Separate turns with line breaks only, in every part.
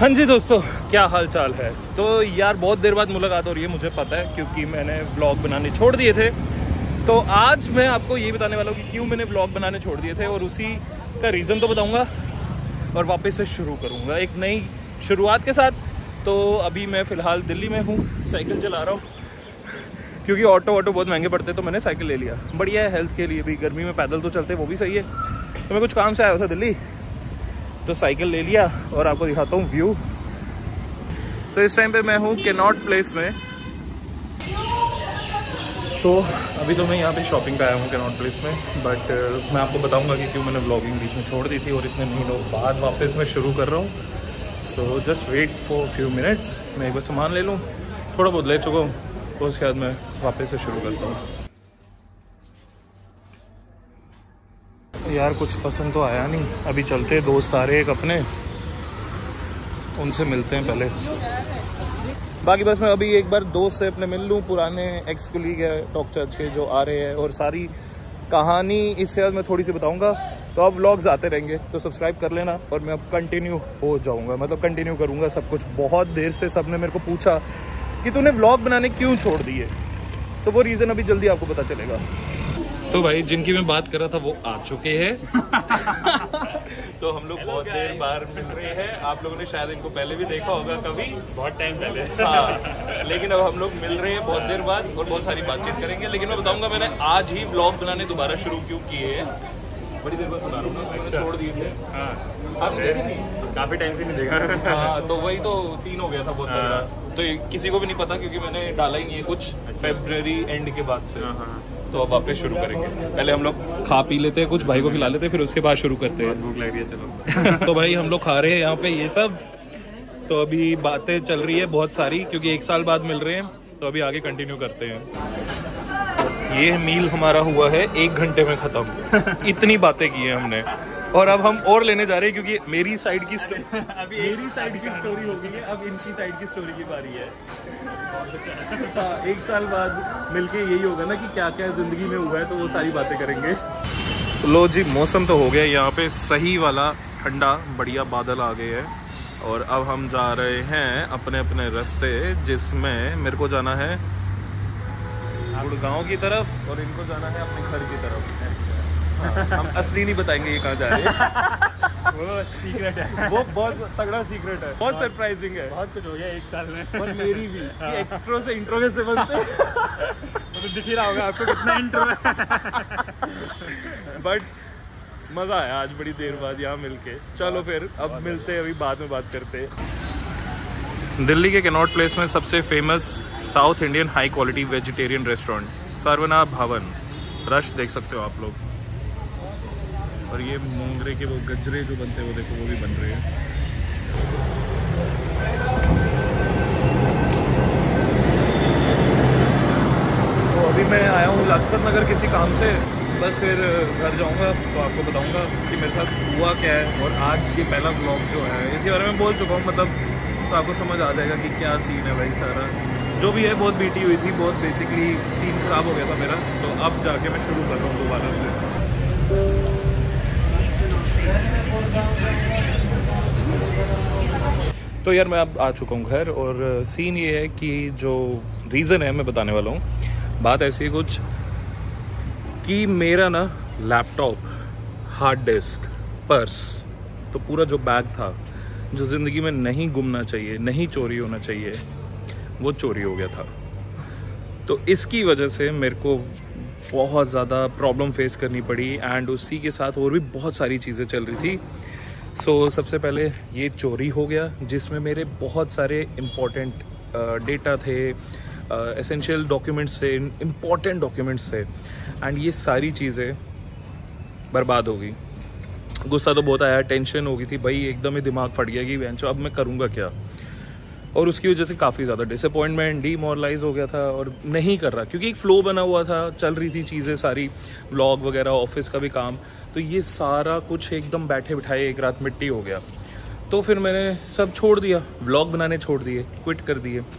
हाँ जी दोस्तों, क्या हाल चाल है। तो यार बहुत देर बाद मुलाकात हो रही है, मुझे पता है, क्योंकि मैंने व्लॉग बनाने छोड़ दिए थे। तो आज मैं आपको ये बताने वाला हूँ कि क्यों मैंने व्लॉग बनाने छोड़ दिए थे, और उसी का रीज़न तो बताऊँगा और वापस से शुरू करूँगा एक नई शुरुआत के साथ। तो अभी मैं फ़िलहाल दिल्ली में हूँ, साइकिल चला रहा हूँ क्योंकि ऑटो बहुत महंगे पड़ते, तो मैंने साइकिल ले लिया। बढ़िया है हेल्थ के लिए भी, गर्मी में पैदल तो चलते वो भी सही है। तो मैं कुछ काम से आया था दिल्ली, तो साइकिल ले लिया और आपको दिखाता हूँ व्यू। तो इस टाइम पे मैं हूँ कैनॉट प्लेस में। तो अभी तो मैं यहाँ पे शॉपिंग पे आया हूँ कैनॉट प्लेस में, बट मैं आपको बताऊँगा कि क्यों मैंने व्लॉगिंग बीच में छोड़ दी थी और इतने महीनों बाद वापस मैं शुरू कर रहा हूँ। So just wait for few minutes. मैं एक बार सामान ले लूँ, थोड़ा बहुत ले चुका हूँ, तो उसके बाद मैं वापस से शुरू करता हूँ। यार कुछ पसंद तो आया नहीं, अभी चलते, दोस्त आ रहे हैं एक अपने, उनसे मिलते हैं पहले। बाकी बस मैं अभी एक बार दोस्त से अपने मिल लूँ, पुराने एक्स कोलीग है टॉक चर्च के जो आ रहे हैं, और सारी कहानी इससे बाद मैं थोड़ी सी बताऊंगा। तो अब व्लॉग्स आते रहेंगे, तो सब्सक्राइब कर लेना, और मैं अब कंटिन्यू हो जाऊंगा, मतलब कंटिन्यू करूंगा सब कुछ। बहुत देर से सबने मेरे को पूछा कि तूने व्लॉग बनाने क्यों छोड़ दिए, तो वो रीज़न अभी जल्दी आपको पता चलेगा। तो भाई जिनकी मैं बात कर रहा था वो आ चुके हैं। तो हम लोग बहुत देर बाद मिल रहे हैं। आप लोगों ने शायद इनको पहले भी देखा होगा कभी, बहुत टाइम पहले। हाँ, लेकिन अब हम लोग मिल रहे हैं बहुत देर बाद और बहुत सारी बातचीत करेंगे। लेकिन मैं बताऊंगा मैंने आज ही व्लॉग बनाने दोबारा शुरू क्यों किए हैं। बड़ी देर बाद बना रहा हूँ, मैंने छोड़ दिए थे। हाँ, काफी टाइम से नहीं देखा। हाँ, तो वही तो सीन हो गया था बहुत बड़ा। तो किसी को भी नहीं पता क्योंकि मैंने डाला ही नहीं है कुछ फरवरी एंड के बाद से। तो अब वापस शुरू करेंगे। पहले हम लोग खा पी लेते हैं, कुछ भाई को खिला लेते हैं, फिर उसके बाद शुरू करते हैं। भूख लग रही है, चलो। तो भाई हम लोग खा रहे हैं यहाँ पे ये सब। तो अभी बातें चल रही है बहुत सारी, क्योंकि 1 साल बाद मिल रहे हैं। तो अभी आगे कंटिन्यू करते हैं। ये मील हमारा हुआ है 1 घंटे में ख़त्म। इतनी बातें की है हमने, और अब हम और लेने जा रहे हैं क्योंकि मेरी साइड की स्टोरी मेरी साइड की स्टोरी हो गई है, अब इनकी साइड की स्टोरी की बारी है। हाँ, 1 साल बाद मिलके यही होगा ना कि क्या क्या ज़िंदगी में हुआ है, तो वो सारी बातें करेंगे। लो जी, मौसम तो हो गया यहाँ पे सही वाला ठंडा, बढ़िया बादल आ गए हैं, और अब हम जा रहे हैं अपने अपने रास्ते, जिसमें मेरे को जाना है गुड़गांव की तरफ और इनको जाना है अपने घर की तरफ। हाँ, हम असली नहीं बताएंगे ये कहाँ जा रहे हैं। वो सीक्रेट है, वो बहुत तगड़ा सीक्रेट है, बहुत सरप्राइजिंग है। बहुत कुछ हो गया 1 साल में, और मेरी भी। हाँ। एक्स्ट्रो से इंट्रो कैसे बनते हैं तो दिख ही रहा होगा आपको कितना इंट्रो है। बट मज़ा आया आज बड़ी देर बाद यहाँ मिलके। चलो फिर अब मिलते हैं, अभी बाद में बात करते हैं। दिल्ली के कैनॉट प्लेस में सबसे famous south Indian high quality vegetarian restaurant Saravana Bhavan. Rush देख सकते हो आप लोग, और ये मोंगरे के वो गजरे जो बनते हैं वो देखो, वो भी बन रहे हैं। तो अभी मैं आया हूँ लाजपत नगर किसी काम से, बस फिर घर जाऊँगा तो आपको बताऊँगा कि मेरे साथ हुआ क्या है। और आज ये पहला व्लॉग जो है इसके बारे में बोल चुका हूँ, मतलब तो आपको समझ आ जाएगा कि क्या सीन है भाई। सारा जो भी है बहुत बीटी हुई थी, बहुत बेसिकली सीन ख़राब हो गया था मेरा। तो अब जाके मैं शुरू कर रहा हूँ दोबारा से। तो यार मैं अब आ चुका हूँ घर, और सीन ये है कि जो रीज़न है मैं बताने वाला हूँ। बात ऐसी है कुछ कि मेरा ना लैपटॉप, हार्ड डिस्क, पर्स, तो पूरा जो बैग था जो ज़िंदगी में नहीं गुमना चाहिए, नहीं चोरी होना चाहिए, वो चोरी हो गया था। तो इसकी वजह से मेरे को बहुत ज़्यादा प्रॉब्लम फेस करनी पड़ी, एंड उसी के साथ और भी बहुत सारी चीज़ें चल रही थी। सो सबसे पहले ये चोरी हो गया, जिसमें मेरे बहुत सारे इम्पॉर्टेंट डेटा थे, एसेंशियल डॉक्यूमेंट्स थे, इम्पॉर्टेंट डॉक्यूमेंट्स थे, एंड ये सारी चीज़ें बर्बाद हो गई। गुस्सा तो बहुत आया, टेंशन हो गई थी भाई, एकदम ही दिमाग फट गया कि बेंचो अब मैं करूँगा क्या। और उसकी वजह से काफ़ी ज़्यादा डिसअपॉइंटमेंट, डीमोरलाइज हो गया था, और नहीं कर रहा क्योंकि एक फ़्लो बना हुआ था, चल रही थी चीज़ें सारी, व्लॉग वगैरह, ऑफिस का भी काम, तो ये सारा कुछ एकदम बैठे बिठाए एक रात मिट्टी हो गया। तो फिर मैंने सब छोड़ दिया, व्लॉग बनाने छोड़ दिए, क्विट कर दिए।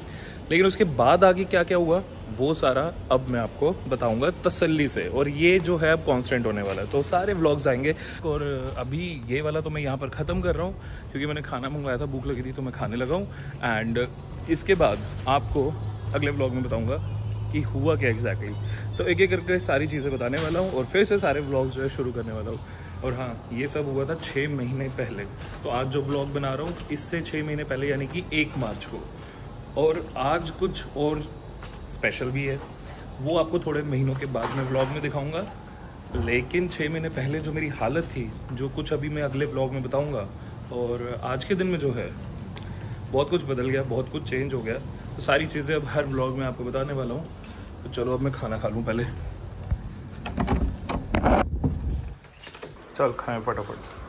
लेकिन उसके बाद आगे क्या क्या हुआ वो सारा अब मैं आपको बताऊंगा तसल्ली से, और ये जो है अब कांस्टेंट होने वाला है, तो सारे व्लॉग्स आएंगे। और अभी ये वाला तो मैं यहाँ पर ख़त्म कर रहा हूँ क्योंकि मैंने खाना मंगवाया था, भूख लगी थी तो मैं खाने लगा हूँ। एंड इसके बाद आपको अगले व्लॉग में बताऊँगा कि हुआ क्या एग्जैक्टली। तो एक एक करके सारी चीज़ें बताने वाला हूँ और फिर से सारे व्लॉग्स जो है शुरू करने वाला हूँ। और हाँ, ये सब हुआ था 6 महीने पहले, तो आज जो व्लॉग बना रहा हूँ इससे 6 महीने पहले यानी कि 1 मार्च को। और आज कुछ और स्पेशल भी है, वो आपको थोड़े महीनों के बाद मैं व्लॉग में दिखाऊंगा। लेकिन 6 महीने पहले जो मेरी हालत थी, जो कुछ अभी मैं अगले व्लॉग में बताऊंगा, और आज के दिन में जो है बहुत कुछ बदल गया, बहुत कुछ चेंज हो गया। तो सारी चीज़ें अब हर व्लॉग में आपको बताने वाला हूँ। तो चलो अब मैं खाना खा लूँ पहले, चल खाएं फटाफट।